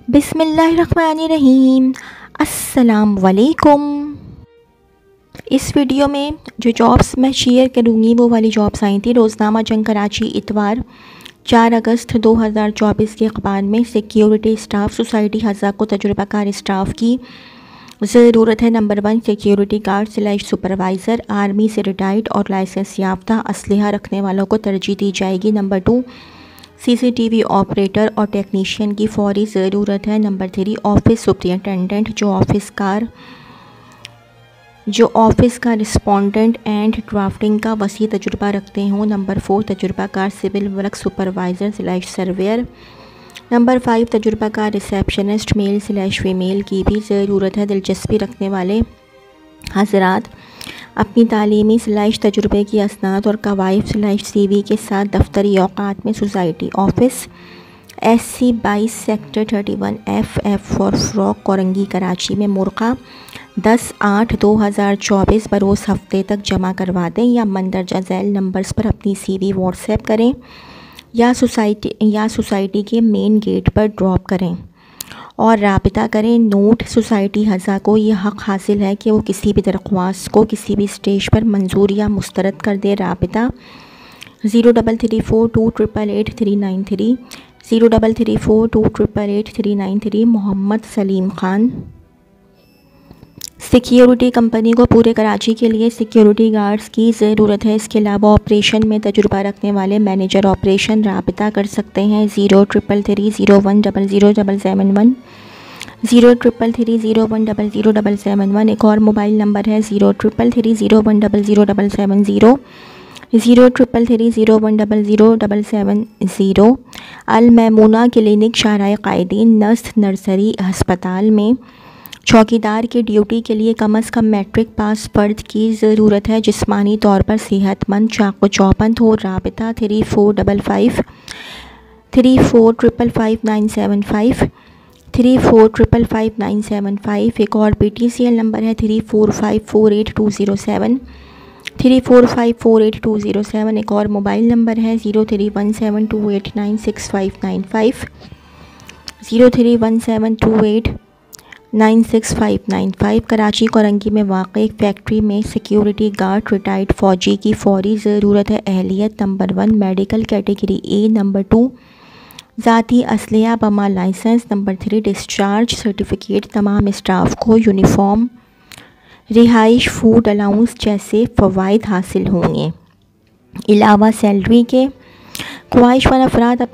बिस्मिल्लाहिर्रहमानिर्रहीम। अस्सलाम वालेकुम। इस वीडियो में जो जॉब्स मैं शेयर करूँगी वो वाली जॉब्स आई थी। रोज़नामा जंग कराची इतवार 4 अगस्त 2024 के अखबार में सिक्योरिटी स्टाफ सोसाइटी हज़ा को तजुर्बाकार स्टाफ की ज़रूरत है। Number 1 security guard / supervisor, army से रिटायर्ड और लाइसेंस याफ्ता असलहा रखने वालों को तरजीह दी जाएगी। नंबर 2 CCTV ऑपरेटर और टेक्नीशियन की फौरी ज़रूरत है। नंबर 3 ऑफिस सुपरिटेंडेंट जो ऑफिस का रिस्पोंडेंट एंड ड्राफ्टिंग का वसी तजुर्बा रखते हों। नंबर 4 तजुर्बाकार civil work supervisor / surveyor. Number 5 तजुर्बाकार रिसेप्शनिस्ट मेल / फीमेल की भी ज़रूरत है। दिलचस्पी रखने वाले हज़रात अपनी तालीमी / तजुर्बे की असनाद और कवायद / CV के साथ दफ्तरी औकात में society office SC 22 sector 31 FF फॉर फ्रॉक कोरंगी कराची में मुर्गा 10/8/2024 बरोज़ हफ्ते तक जमा करवा दें या मंदरजा झैल नंबर्स पर अपनी CV व्हाट्सएप करें या सोसाइटी के मेन गेट पर ड्रॉप करें और राबिता करें। नोट, सोसाइटी हज़ा को यह हक़ हासिल है कि वो किसी भी दरख्वास्त को किसी भी स्टेज पर मंजूर या मुस्तरद कर दे। राबिता 0334288393 0334288393। मोहम्मद सलीम ख़ान। सिक्योरिटी कंपनी को पूरे कराची के लिए सिक्योरिटी गार्ड्स की ज़रूरत है। इसके अलावा ऑपरेशन में तजुर्बा रखने वाले मैनेजर ऑपरेशन राबिता कर सकते हैं 0333010077 0333010077। एक और मोबाइल नंबर है 0333010077 0333010077। अल मैमूना क्लिनिक शाहराह कायदीन नस्त नर्सरी अस्पताल में चौकीदार की ड्यूटी के लिए कम अज़ कम मैट्रिक पास फर्द की ज़रूरत है। जिस्मानी तौर पर सेहतमंद, चाक़ो चौबंद हो। राबिता 34555975 34555975। एक और PTCL नंबर है 34548207 34548207। एक और मोबाइल नंबर है 0317289695 0317289695। कराची कोरंगी में वाक़ एक फैक्ट्री में सिक्योरिटी गार्ड रिटायर्ड फ़ौजी की फ़ौरी ज़रूरत है। अहलियत number 1 medical category A। Number 2 ज़ाती असलहा बमा लाइसेंस। Number 3 discharge certificate. तमाम स्टाफ को यूनिफॉर्म, रिहाइश, फूड अलाउंस जैसे फ़वाइद हासिल होंगे। अलावा सैलरी के ख्वाहिशमंद अफराद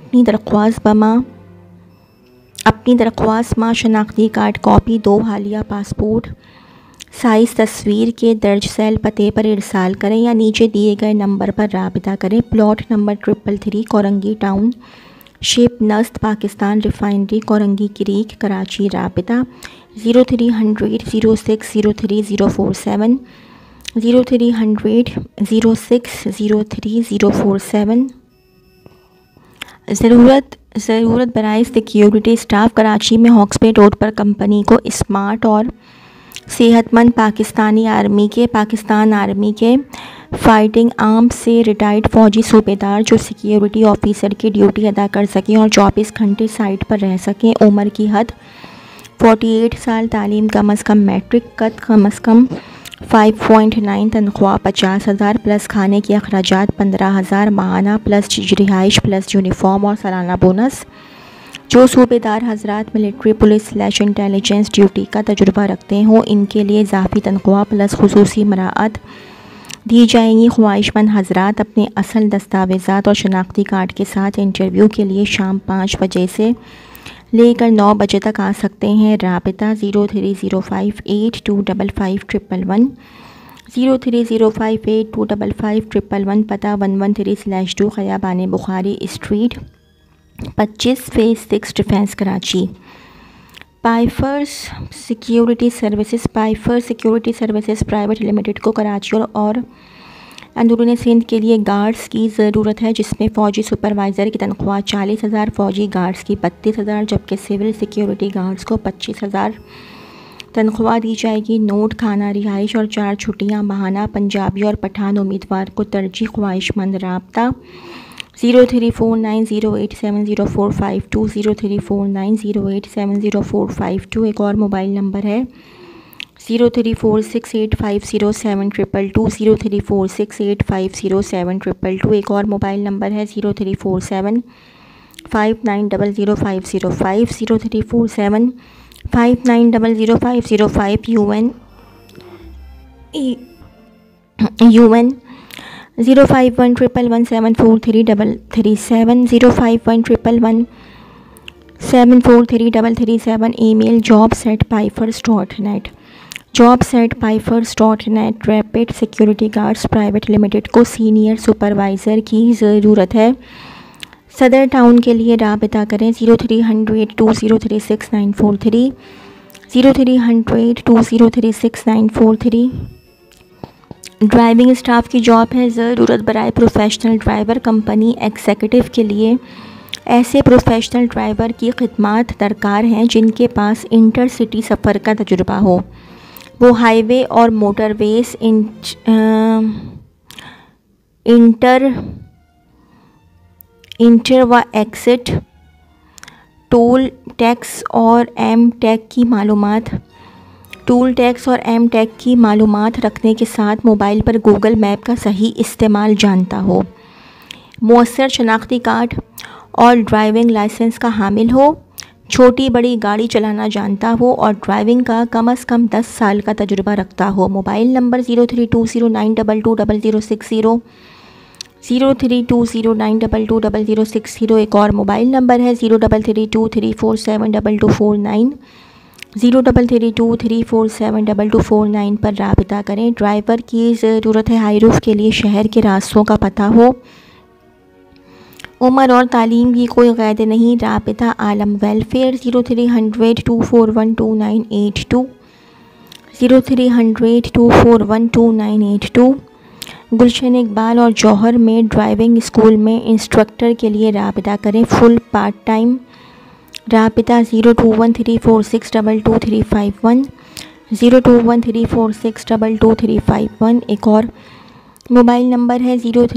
अपनी दरख्वास्त माँ शनाख्ती कार्ड कॉपी, 2 हालिया पासपोर्ट साइज़ तस्वीर के दर्ज सेल पते पर इरसाल करें या नीचे दिए गए नंबर पर राबिता करें। Plot number 333 Korangi township नस्त पाकिस्तान रिफाइनरी कोरंगी क्रीक कराची। राबिता 0300 0603 ज़रूरत बराए सिक्योरिटी स्टाफ। कराची में हॉक्सपे रोड पर कंपनी को स्मार्ट और सेहतमंद पाकिस्तान आर्मी के फाइटिंग आर्म्स से रिटायर्ड फ़ौजी सूबेदार जो सिक्योरिटी ऑफिसर की ड्यूटी अदा कर सकें और 24 घंटे साइट पर रह सकें। उम्र की हद 48 साल। तालीम कम अज़ कम मैट्रिक। कद कम अज़ कम 5.9। तनख्वाह 50,000 प्लस खाने के अखराजात 15,000 माहाना प्लस रिहाइश प्लस यूनिफॉर्म और सालाना बोनस। जो सूबेदार हज़रात मिलिट्री, पुलिस / इंटेलिजेंस ड्यूटी का तजुर्बा रखते हों इनके लिए इजाफ़ी तनख्वाह प्लस खुसूसी मराअत दी जाएंगी। ख्वाहिशमंद हज़रात अपने असल दस्तावेज़ात और शनाख्ती कार्ड के साथ इंटरव्यू के लिए शाम 5 बजे से लेकर 9 बजे तक आ सकते हैं। राबिता 0305825511 0305825511। पता 113/2 ख़याबान Bukhari street 25 phase 6 defence Karachi. Pifers security services private limited को कराची और अंदरूनी सिंध के लिए गार्ड्स की ज़रूरत है, जिसमें फ़ौजी सुपरवाइज़र की तनख्वाह 40,000, फ़ौजी गार्ड्स की 32,000 जबकि सिविल सिक्योरिटी गार्ड्स को 25,000 तनख्वाह दी जाएगी। नोट, खाना, रिहाइश और 4 छुट्टियां माहाना। पंजाबी और पठान उम्मीदवार को तरजीह। ख्वाहिशमंद राब्ता 0349087045 0349087045। एक और मोबाइल नंबर है 0346850722 0346850722। एक और मोबाइल नंबर है 034759000505 034759000505। UN 051111743337 051111743337। Email jobs@pifers.net jobs@pifers.net। Rapid security guards private limited को सीनियर सुपरवाइज़र की ज़रूरत है। सदर टाउन के लिए राबिता करें 03002036 943। ड्राइविंग स्टाफ की जॉब है, ज़रूरत बराए प्रोफेशनल ड्राइवर। कंपनी एग्जीक्यूटिव के लिए ऐसे प्रोफेशनल ड्राइवर की खिदमात दरकार हैं जिनके पास इंटर सिटी सफ़र का तजुर्बा हो। वो हाईवे और मोटरवेज, इंटर व एक्सिट, टोल टैक्स और एम टैग की मालूमात रखने के साथ मोबाइल पर गूगल मैप का सही इस्तेमाल जानता हो। मौसर शनाख्ती कार्ड और ड्राइविंग लाइसेंस का हामिल हो। छोटी बड़ी गाड़ी चलाना जानता हो और ड्राइविंग का कम से कम 10 साल का तजुर्बा रखता हो। Mobile number 0320922060 0320922060। एक और मोबाइल नंबर है 0332347249 0332347249 पर राबिता करें। ड्राइवर की ज़रूरत है, हाईरूफ के लिए शहर के रास्तों का पता हो। उम्र और तालीम की कोई क़ैद नहीं। राबिता आलम वेलफेयर 0300241292 0300241292। गुलशन इकबाल और जौहर में ड्राइविंग स्कूल में इंस्ट्रक्टर के लिए राबिता करें, फुल पार्ट टाइम। राबिता 021346225351 021346225351। एक और मोबाइल नंबर है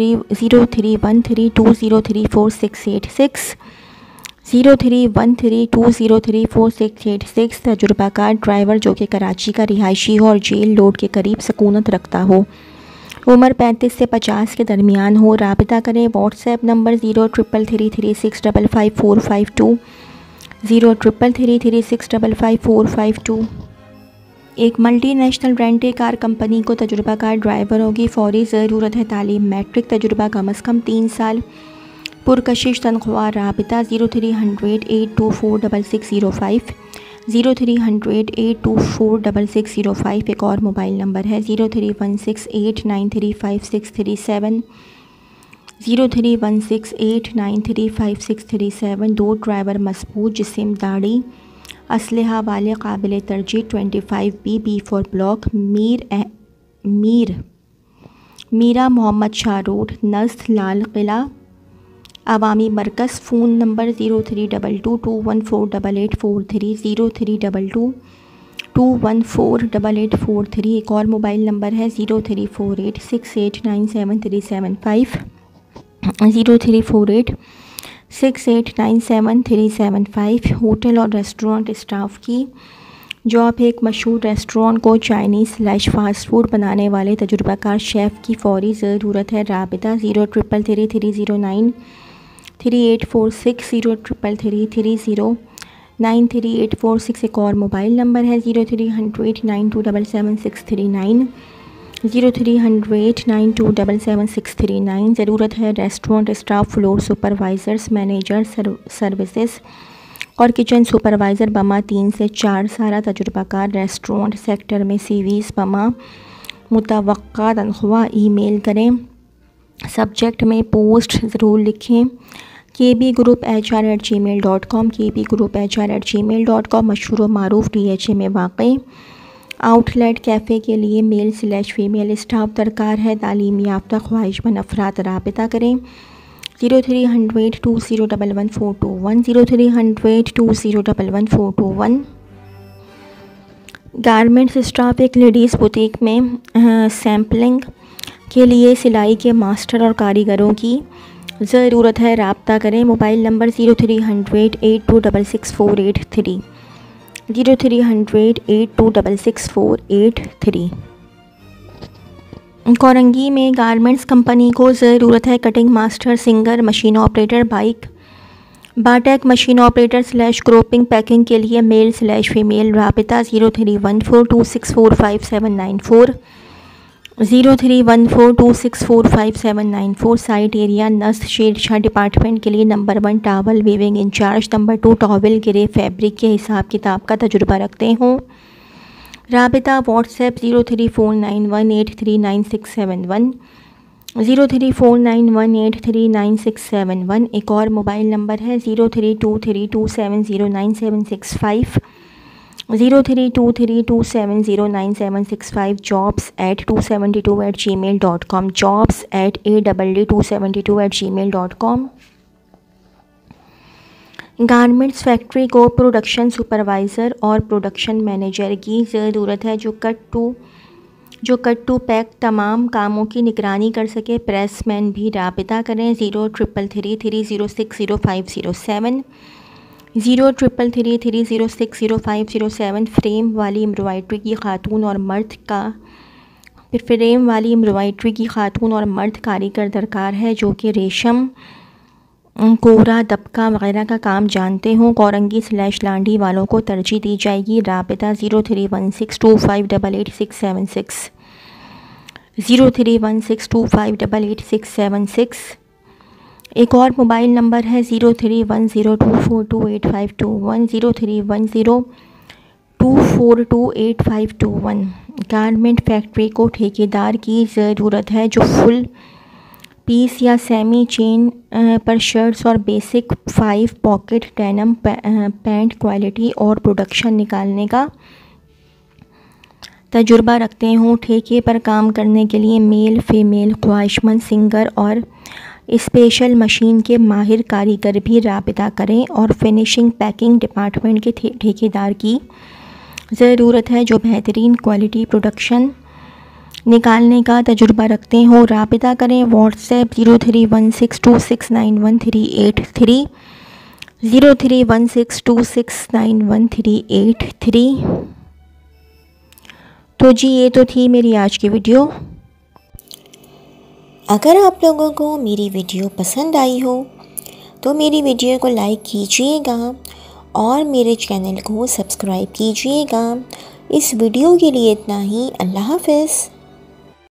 0313203486 0313203486। तजुर्बाकार ड्राइवर जो कि कराची का रिहायशी हो और जेल रोड के करीब सकूनत रखता हो। उम्र 35 से 50 के दरमियान हो। राबिता करें। WhatsApp number 0333355452 0333355452। एक मल्टीनेशनल रेंटे कार कंपनी को तजुर्बाकार ड्राइवरों की फ़ौरी ज़रूरत है। तालीम मैट्रिक तजुर्बा कम से कम 3 साल। पुरकशिश तनख्वाह। राबिता 030082460605 030082460605। एक और मोबाइल नंबर है 031689353637 031689353637। 2 ड्राइवर मजबूत जिस्म, दाढ़ी, असलहा वाले काबिल तरजीह 25B four block, Meera Mohammad Shah road, नज़्द लाल किला, अवामी मरकज़। Phone number 0322214843 0322214843। एक और मोबाइल नंबर है 0348689737 0348689737। होटल और रेस्टोरेंट स्टाफ की जॉब है, एक मशहूर रेस्टोरेंट को चाइनीज़/फास्ट फूड बनाने वाले तजुर्बाकार शेफ़ की फ़ौरी ज़रूरत है। राबिता 0333093846 033330933846। एक और मोबाइल नंबर है 030089277639 030089277639। ज़रूरत है restaurant staff, floor supervisors, manager, services और किचन सुपरवाइज़र बमा 3 से 4 साल तजुर्बाकार। रेस्टोरेंट सेक्टर में CVs बमा मुतवक्का तनख्वाह। ईमेल करें। सब्जेक्ट में पोस्ट ज़रूर लिखें। kbgrouphr@gmail.com kbgrouphr@gmail.com। मशहूर मारूफ DHA में वाक़ आउटलेट कैफ़े के लिए मेल/फीमेल स्टाफ दरकार है। तालीम याफ्ता ख्वाहिशमंद अफराद राबिता करें 030020111421 030020111421। गारमेंट्स स्टाफ, एक लेडीज़ बुटीक में सैम्पलिंग के लिए सिलाई के मास्टर और कारीगरों की ज़रूरत है राब्ता करें। मोबाइल नंबर 0300 8266 0300 8266 कोरंगी में गारमेंट्स कंपनी को ज़रूरत है cutting master, singer, machine operator, बाटेक मशीन ऑपरेटर / क्रोपिंग पैकिंग के लिए मेल / फीमेल। राबिता 0314264574 0314264574। साइट एरिया नस शेरशाह। डिपार्टमेंट के लिए number 1 towel weaving in charge, number 2 towel greige fabric के हिसाब किताब का तजुर्बा रखते हों। राबिता व्हाट्सएप 0349183967 0349183967। एक और मोबाइल नंबर है 032327096765 032327096765। jobs@272@gmail.com jobs@272@gmail.com। गारमेंट्स फैक्ट्री को प्रोडक्शन सुपरवाइज़र और प्रोडक्शन मैनेजर की ज़रूरत है जो कट टू पैक तमाम कामों की निगरानी कर सके। प्रेसमैन भी राबिता करें 033330600507 033330600507। फ्रेम वाली एम्ब्रॉयडरी की खातून और मर्द कारीगर दरकार है जो कि रेशम, कोरा, दबका वगैरह का काम जानते हों। कोरंगी / लांडी वालों को तरजीह दी जाएगी। राबिता 031625888676 031625888676। एक और मोबाइल नंबर है 0310242851 0310242851। गारमेंट फैक्ट्री को ठेकेदार की ज़रूरत है जो फुल पीस या सेमी चेन पर शर्ट्स और basic 5 pocket denim pant quality और प्रोडक्शन निकालने का तजुर्बा रखते हों। ठेके पर काम करने के लिए मेल फीमेल ख्वाहिशमंद सिंगर और स्पेशल मशीन के माहिर कारीगर भी राबिता करें। और फिनिशिंग पैकिंग डिपार्टमेंट के ठेकेदार की ज़रूरत है जो बेहतरीन क्वालिटी प्रोडक्शन निकालने का तजुर्बा रखते हों। राबिता करें व्हाट्सएप 0316269138 0316269138। तो जी ये तो थी मेरी आज की वीडियो। अगर आप लोगों को मेरी वीडियो पसंद आई हो तो मेरी वीडियो को लाइक कीजिएगा और मेरे चैनल को सब्सक्राइब कीजिएगा। इस वीडियो के लिए इतना ही। अल्लाह हाफ़िज़।